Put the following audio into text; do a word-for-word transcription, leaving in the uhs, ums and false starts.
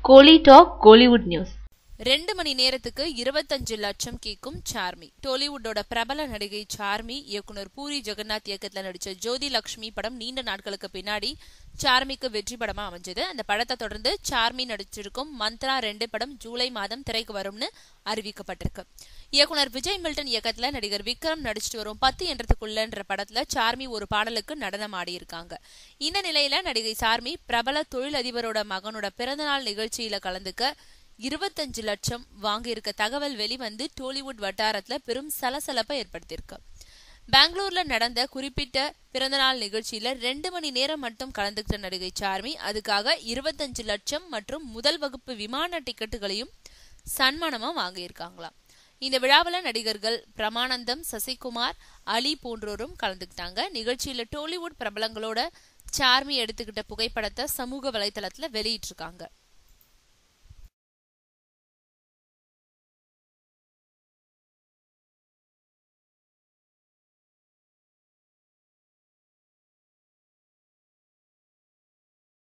கோலி talk Kollywood news. ரெண்டு மணி நேரத்துக்கு இருபத்தஞ்சு லட்சம் கேக்கும் சார்மி. டோலிவுட்டோட பிரபல நடிகை சார்மி இயக்குனர் பூரி ஜெகநாத் இயக்கத்துல நடிச்ச ஜோதி லட்சுமி படம் நீண்ட நாட்களுக்கு பின்னாடி சார்மிக்கு வெற்றி படமா அமைஞ்சது. அந்த படத்தை தொடர்ந்து சார்மி நடிச்சிருக்கும் மந்த்ரா ரெண்டு படம் ஜூலை மாதம் திரைக்கு வரும்னு அறிவிக்கப்பட்டிருக்கு. இயக்குனர் விஜய் மில்டன் இயக்கத்துல நடிகர் விக்ரம் நடிச்சிட்டு வரும் பத்து என்றதுக்குள்ளன்ற படத்துல சார்மி ஒரு பாடலுக்கு நடனம் ஆடி இருக்காங்க. இந்த நிலையில நடிகை சார்மி பிரபல தொழிலதிபரோட மகனோட பிறந்தநாள் நிகழ்ச்சியில கலந்துக்க இருபத்தஞ்சு லட்சம் வாங்கியிருக்க தகவல் வெளிவந்து டோலிவுட் வட்டாரத்துல பெரும் சலசலப்பை ஏற்படுத்தியிருக்கு. பெங்களூர்ல நடந்த குறிப்பிட்ட பிறந்தநாள் நிகழ்ச்சியில ரெண்டு மணி நேரம் மட்டும் கலந்துக்கிட்ட நடிகை சார்மி அதுக்காக இருபத்தஞ்சு லட்சம் மற்றும் முதல் வகுப்பு விமான டிக்கெட்டுகளையும் சன்மானமா வாங்கியிருக்காங்களாம். இந்த விழாவில் நடிகர்கள் பிரமானந்தம், சசிகுமார், அலி போன்றோரும் கலந்துக்கிட்டாங்க. நிகழ்ச்சியில டோலிவுட் பிரபலங்களோட சார்மி எடுத்துக்கிட்ட புகைப்படத்தை சமூக வலைதளத்துல வெளியிட்டிருக்காங்க.